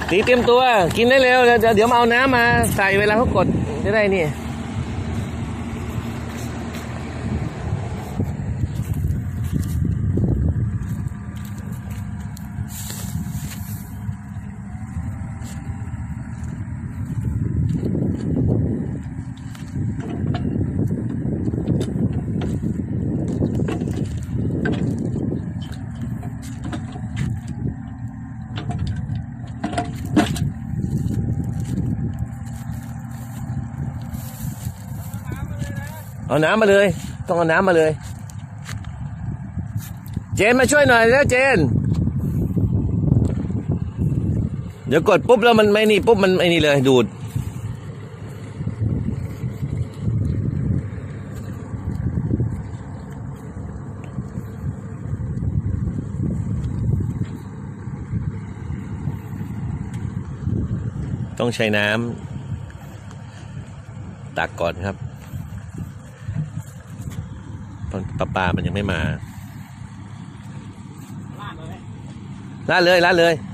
ตีเตรียมตัวกินได้เร็วเดี๋ยวมาเอาน้ำมาใส่เวลาเขากดจะได้นี่เอาน้ำมาเลยต้องเอาน้ำมาเลยเจนมาช่วยหน่อยแล้วเจนเดี๋ยวกดปุ๊บแล้วมันไม่นี่ปุ๊บมันไอ้นี่เลยดูดต้องใช้น้ำตักก่อนครับปลามันยังไม่มาลาดเลย